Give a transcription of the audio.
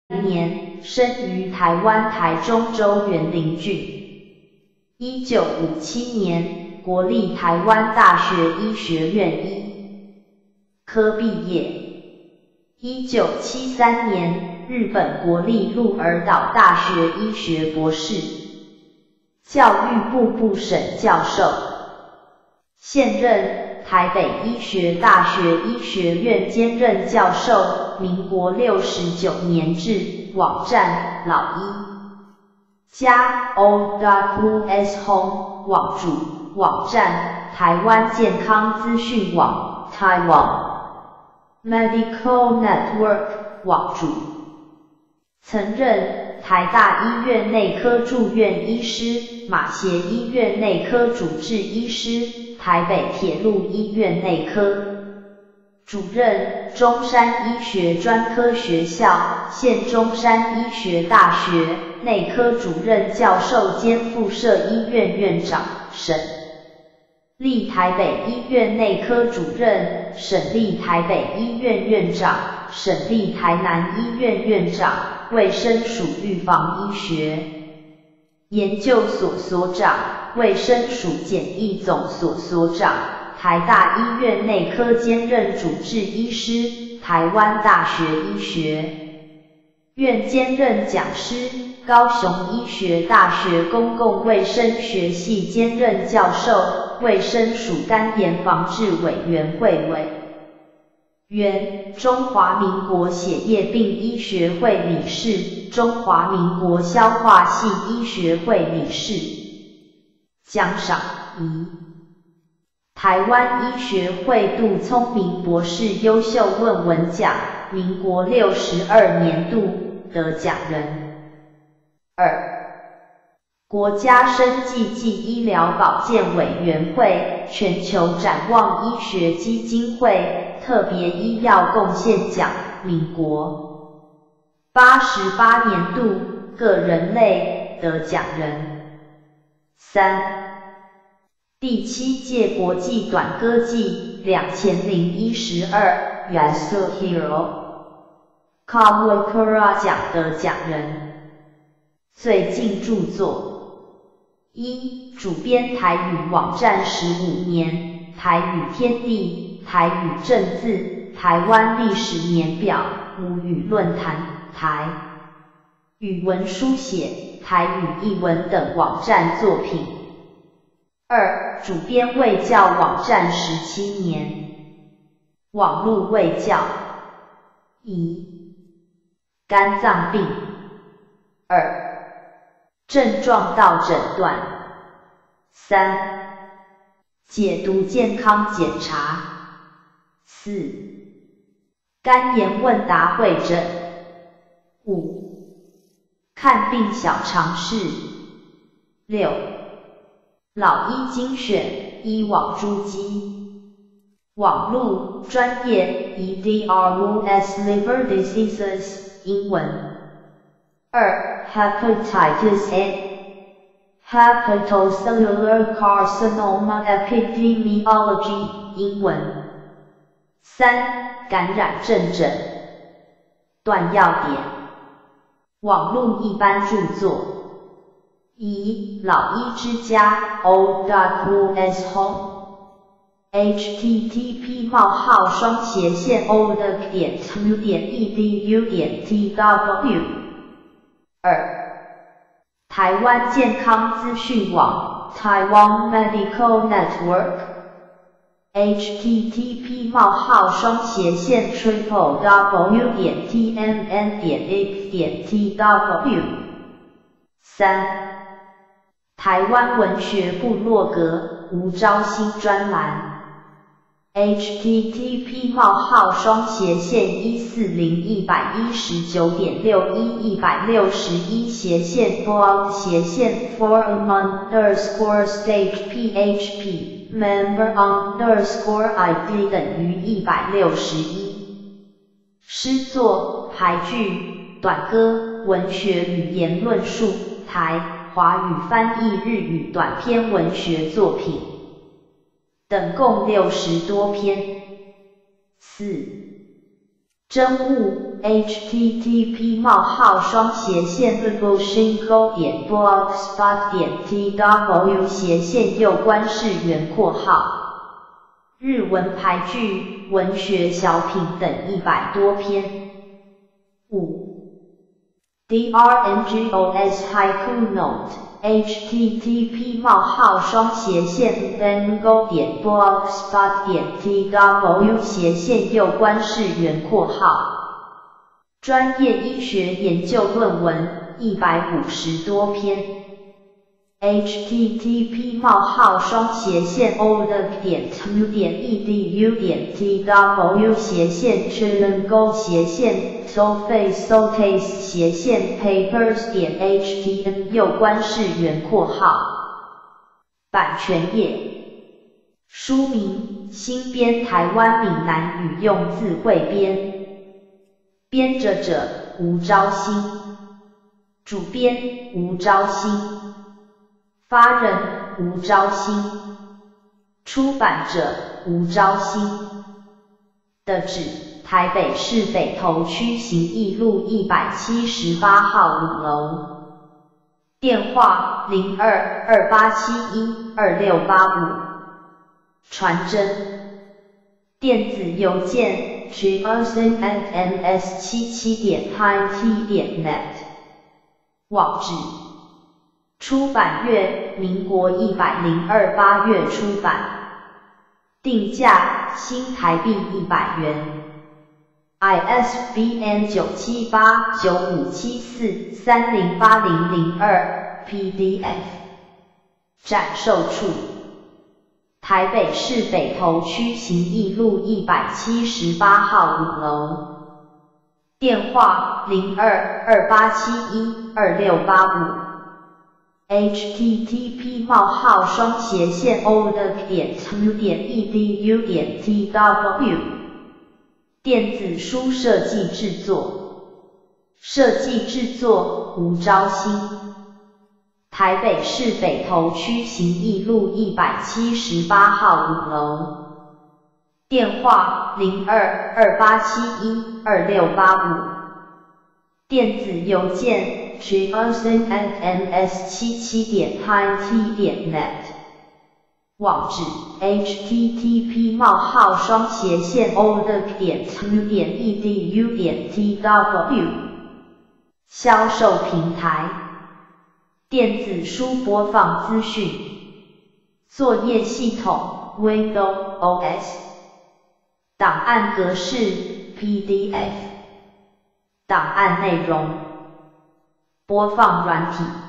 年，生于台湾台中州员林郡。1957年，国立台湾大学医学院医科毕业。1973年，日本国立鹿儿岛大学医学博士，教育部部审教授，现任台北医学大学医学院兼任教授，民国69年至。网站老医家 old.us home 网主网站台湾健康资讯网 Taiwan Medical Network 网主，曾任台大医院内科住院医师、马偕医院内科主治医师、台北铁路医院内科主任，中山医学专科学校现中山医学大学内科主任教授兼附设医院院长，省立台北医院内科主任，省立台北医院院长，省立台南医院院长，卫生署预防医学研究所所长，卫生署检疫总所所长，台大医院内科兼任主治医师，台湾大学医学院兼任讲师，高雄医学大学公共卫生学系兼任教授，卫生署肝炎防治委员会委员，中华民国血液病医学会理事，中华民国消化系医学会理事。奖赏一，台湾医学会杜聪明博士优秀论文奖，民国62年度得奖人。二，国家生技暨医疗保健委员会全球展望医学基金会特别医药贡献奖，民国88年度个人类得奖人。三，第7届国际短歌季2012 Yasuhiro Kawakura 奖得奖人。最近著作：一、主编台语网站15年，台语天地、台语正字、台湾历史年表、母语论坛、台语文书写、台语译文等网站作品。二、主编卫教网站17年，网络卫教。一、肝脏病。二、症状到诊断。三、解读健康检查。四、肝炎问答会诊。五、看病小常识。六、老医精选医网诸机。网络专业 EDROS Liver Diseases 英文。二、Hepatitis A Hepatocellular Carcinoma Epidemiology 英文。三、感染症诊断要点。网络一般著作。一、老医之家 old.us home http://old.edu.tw。二、台湾健康资讯网 Taiwan Medical Network http://www.tmn.x.tw。三、台湾文学部落格吴昭新专栏 http://14181/161/4-4/4_stage_php member_id 等于161。诗作、俳句、短歌、文学语言论述、台华语翻译日语短篇文学作品等共60多篇。四、 真物 http://blogspot.tw/有关事源括号日文排句、文学小品等100多篇。5. DRNGOS Haiku Note http://vengo.blogspot.tw/有关事源括号专业医学研究论文150多篇。http://olog.tw.edu.tw/surface/papers.htm 有关事源括号版权页。书名：新编台湾闽南语用字汇编。编者者：吴昭兴。主编：吴昭兴。发人：吴昭兴。出版者：吴昭兴。地址：台北市北投区行义路178号5楼。电话：02-2871-2685。传真。电子邮件：johnson@ms77.it.net。网址：出版月：民国102 8月出版。定价：新台币100元。ISBN 978-9574-308002 PDF。展售处：台北市北投区行义路178号5楼。电话：02-2871-2685。http://olog.tw.edu.tw 电子书设计制作。设计制作：吴昭兴。台北市北投区行义路178号5楼。电话：02-2871-2685。电子邮件johnson@ms77.it.net。网址： http://olog.tw.edu.tw。销售平台：电子书播放资讯。作业系统 Windows OS。档案格式 PDF。档案内容：播放软体。